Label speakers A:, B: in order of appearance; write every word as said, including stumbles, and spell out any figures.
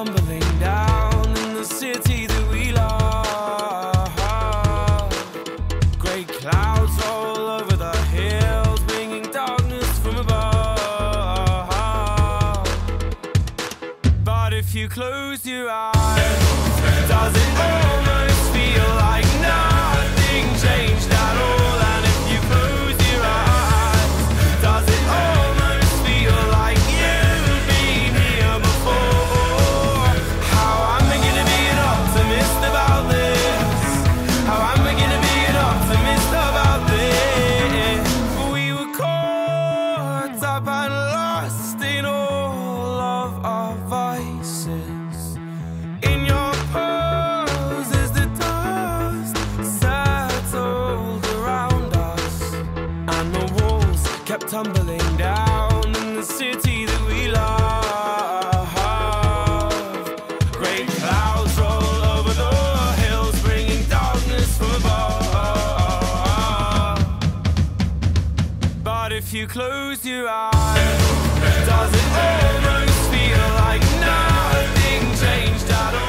A: tumbling down in the city that we love. Grey clouds roll over the hills, bringing darkness from above. But if you close your eyes, does it almost feel like nothing changed at all? And if you close your eyes, does it almost feel like you've been here before? How am I gonna be an optimist about this? How am I gonna be an optimist about this? We were caught up and lost in all of our vices. In your pose as the dust settled around us, and the walls kept tumbling down in the city that we love. Great clouds roll over the hills, bringing darkness from above. But if you close your eyes, does it almost feel like nothing changed at all?